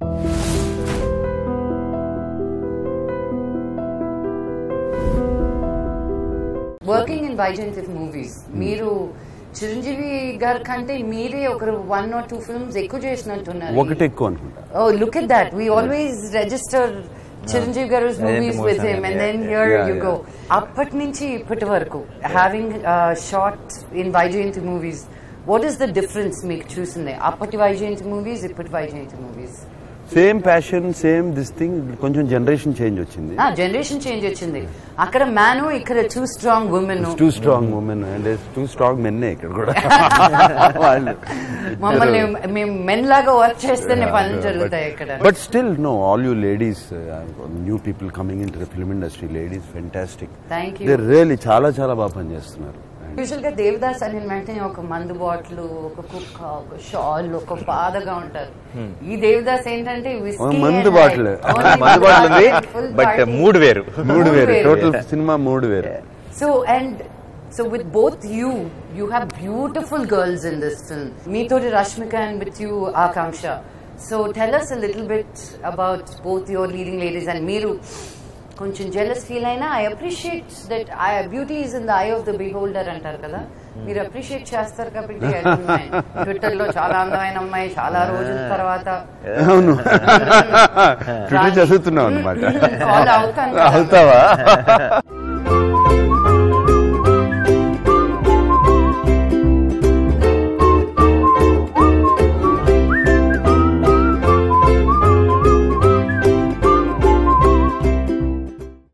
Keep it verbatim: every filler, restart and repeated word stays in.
Working in Vyjayanthi movies, మీరు చిరంజీవి గారి కంటే మీరే ఒకరు వన్ ఆర్ టూ ఫిల్మ్స్ ఎక్కువ చేసినట్టున్నారు. ఒకటి ఎక్కువ అనుకుంటా. Oh, look at that. We always register Chiranjeev Garu's movies with him, and then here yeah, you yeah. go. Appat nunchi ippati varaku, having uh, shot in Vaijayanti movies, what is the difference meeku chusinde? Appati Vaijayanti movies, ippati Vaijayanti movies. Same passion, same this thing, కొంచెం generation change వచ్చింది. Generation change వచ్చింది. అక్కడ man, ఇక్కడ two strong women. Two strong women and two strong మెన్నే ఇక్కడ కూడా. వాళ్ళు మమ్మల్ని మేము మెన్ లాగా వర్క్ చేస్తేనే పనులు జరుగుతాయి ఇక్కడ. But still no, all you ladies, new people coming in to the film industry, ladies fantastic. Thank you. They really చాలా చాలా బాగా పనిచేస్తున్నారు. యూజువల్ గా దేవదాస్ అని వెంటనే ఒక మందు బాటిల్, ఒక కుక్క, ఒక షాల్, ఒక పాదగా ఉంటారు. ఈ దేవదాస్ ఏంటంటే మందు బాటిల్, మందు బాటిల్ ఉంది, బట్ మూడు వేరు మూడు వేరు టోటల్ సినిమా మూడు వేరు. So and so with both you you have beautiful girls in this film. మీతోటి Rashmika and with you Aakanksha. So tell us a little bit about both your leading ladies. And మీరు కొంచెం jealous feel అయినా I appreciate that I beauty is in the eye of the beholder అంటారు కదా, మీరు appreciate చేస్తారు కాబట్టి Twitter లో చాలా అందమైన అమ్మాయి చాలా రోజుల తర్వాత. అవును, ట్విట్టర్ చదువుతున్నావు అనమాట. ఫాలో అవుతాను. అవుతావా?